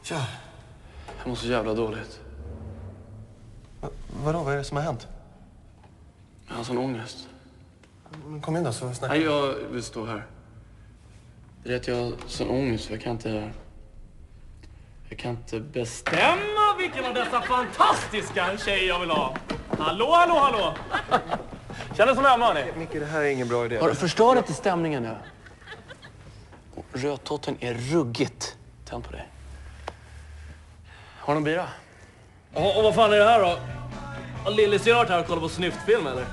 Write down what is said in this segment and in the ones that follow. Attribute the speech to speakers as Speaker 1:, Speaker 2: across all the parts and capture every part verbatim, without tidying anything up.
Speaker 1: Tja.
Speaker 2: Jag mår så jävla dåligt.
Speaker 1: Va, vadå? Vad är det som har hänt?
Speaker 2: Jag har sån ångest.
Speaker 1: Men kom in då, så snackar
Speaker 2: Nej, jag vill stå här. Det är att jag har sån ångest för jag kan inte... Jag kan inte bestämma vilken av dessa fantastiska tjejer jag vill ha. Hallå, hallå, hallå! Känner som hemma, hörni.
Speaker 1: Micke, det här är ingen bra idé.
Speaker 2: Har du förstört inte stämningen nu? Rödtotten är ruggigt. Tänd på dig. Har du någon bira?
Speaker 3: Och, och vad fan är det här då? Har Lillis varit här och kollat på snyftfilm eller?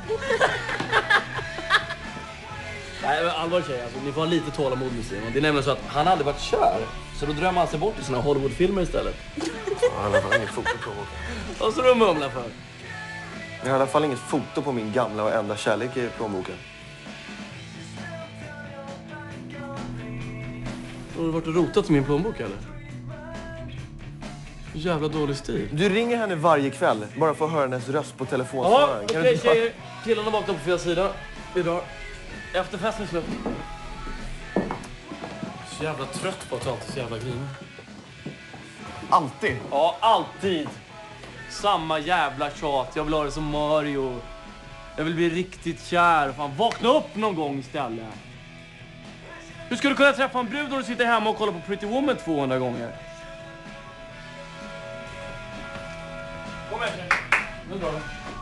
Speaker 3: Nej men allvar tjejer, alltså, ni får ha lite tålamod med Simon. Det är nämligen så att han aldrig varit kär. Så då drömmer han sig bort i såna Hollywoodfilmer istället.
Speaker 1: Ja, i alla fall inget foto på boken.
Speaker 3: Vad står du och mumlar för?
Speaker 1: Jag har i alla fall inget foto på min gamla och enda kärlek i plånboken.
Speaker 2: Har du varit och rotat i min plånbok eller? Jävla dålig stil.
Speaker 1: Du ringer henne varje kväll bara för att höra hennes röst på telefonsvararen.
Speaker 3: Ja, okej okay, tjejer. Killarna vaknar på fel sida. Vi drar. Efterfesten är slut.
Speaker 2: Så jävla trött på att ta så jävla grinig.
Speaker 1: Alltid?
Speaker 3: Ja, alltid. Samma jävla tjat. Jag vill ha det som Mario. Jag vill bli riktigt kär. Fan, vakna upp någon gång istället. Hur ska du kunna träffa en brud när du sitter hemma och kollar på Pretty Woman tvåhundra gånger? Kom här, tjej. Nu drar vi.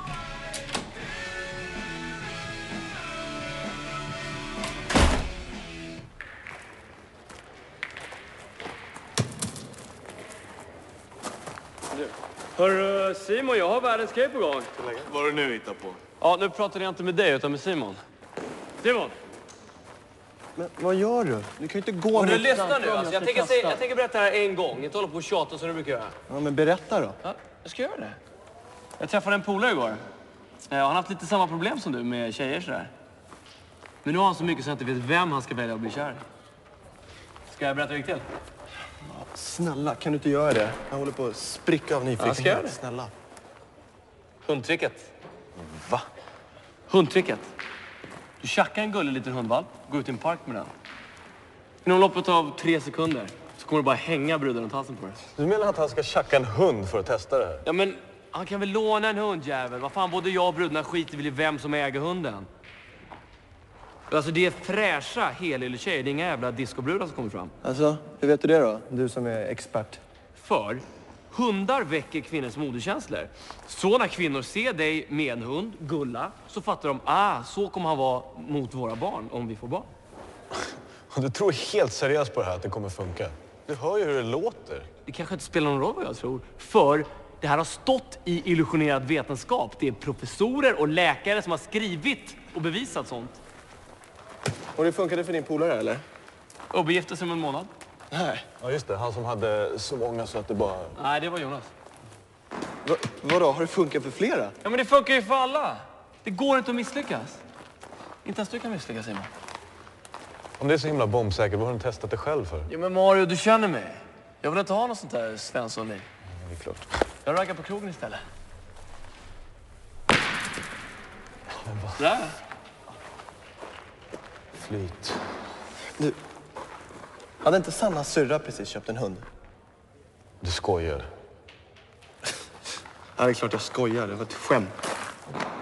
Speaker 3: Hörru, Simon, jag har världens grej på gång.
Speaker 4: Vad du nu hittar på?
Speaker 3: Ja, nu pratar jag inte med dig utan med Simon. Simon!
Speaker 1: Men vad gör du? Du kan ju inte gå...
Speaker 3: Och du
Speaker 1: mot-
Speaker 3: lyssna nu. Alltså, jag, tänker, säga- jag tänker berätta det här en gång. Inte hålla på och tjata som du brukar göra.
Speaker 1: Ja, men berätta då.
Speaker 3: Ja, jag ska göra det. Jag träffade en polare igår. Ja, han har haft lite samma problem som du med tjejer sådär. Men nu har han så mycket så att jag inte vet vem han ska välja att bli kär i. Ska jag berätta hur det gick till?
Speaker 1: Snälla, kan du inte göra det? Jag håller på att spricka av nyfikenhet.
Speaker 3: Ja, ska jag göra det?
Speaker 1: Snälla.
Speaker 3: Hundtricket.
Speaker 1: Va?
Speaker 3: Hundtricket. Du tjackar en gullig liten hundvalp, går ut i en park med den. Inom loppet av tre sekunder så kommer du bara hänga bruden runt halsen på dig.
Speaker 4: Du menar att han ska tjacka en hund för att testa det här?
Speaker 3: Ja, men han kan väl låna en hundjävel? Vad fan, både jag och brudarna skiter väl i vem som äger hunden. Alltså, det är fräscha, helylle tjejer. Det är inga jävla discobrudar som kommer fram.
Speaker 1: Alltså, hur vet du det då? Du som är expert.
Speaker 3: För hundar väcker kvinnors moderkänslor. Så när kvinnor ser dig med en hund, gulla, så fattar de, ah, så kommer han vara mot våra barn om vi får barn.
Speaker 4: Och du tror helt seriöst på det här att det kommer funka? Du hör ju hur det låter.
Speaker 3: Det kanske inte spelar någon roll vad jag tror. För det här har stått i illusionerad vetenskap. Det är professorer och läkare som har skrivit och bevisat sånt.
Speaker 1: Och det funkade för din polare, eller?
Speaker 3: Och begifte sig om en månad.
Speaker 1: Nej.
Speaker 4: Ja, just det. Han som hade så många så att det bara...
Speaker 3: Nej, det var Jonas.
Speaker 1: Va, vadå? Har det funkat för flera?
Speaker 3: Ja, men det funkar ju för alla. Det går inte att misslyckas. Inte ens du kan misslyckas, Simon.
Speaker 4: Om det är så himla bombsäkert, vad har du testat det själv för?
Speaker 3: Ja, men Mario, du känner mig. Jag vill inte ha något sånt där Svensson-liv.
Speaker 4: Ja, det är klart.
Speaker 3: Jag raggar på krogen istället. Där.
Speaker 4: Flyt.
Speaker 1: Du, hade inte Sanna syrra precis köpt en hund?
Speaker 4: Du skojar.
Speaker 1: Ja, det är klart jag skojar. Det var ett skämt.